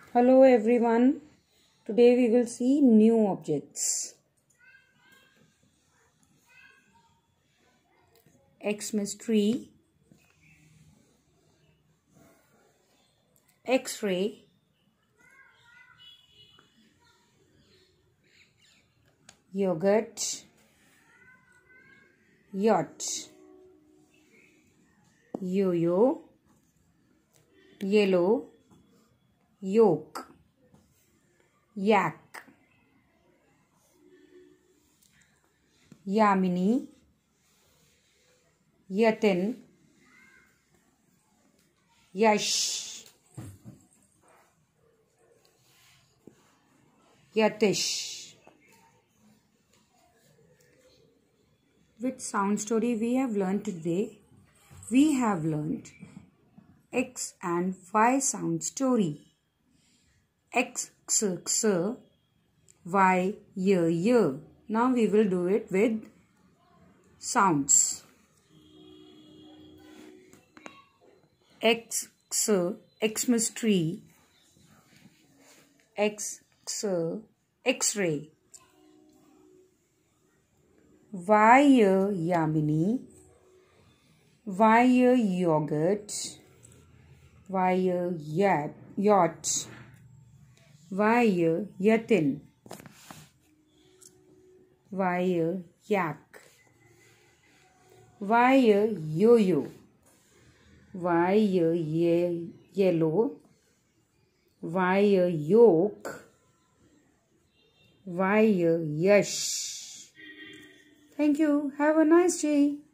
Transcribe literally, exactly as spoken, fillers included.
Hello everyone. Today we will see new objects. Xmas tree, X-ray, yogurt, yacht, yo-yo, yellow, yolk, yak, yamini, yatin, yash, yatish. Which sound story we have learned today? We have learned X and Y sound story. X, x, x, Y, y, y. Now we will do it with sounds. X, x, Xmas tree. X, x, X-ray. Y, yamini. Y, yogurt. Y, yat, yacht. Y, yatin. Y, yak. Y, yo-yo. Y, ye, yellow. Y, yolk. Y, yash. Thank you. Have a nice day.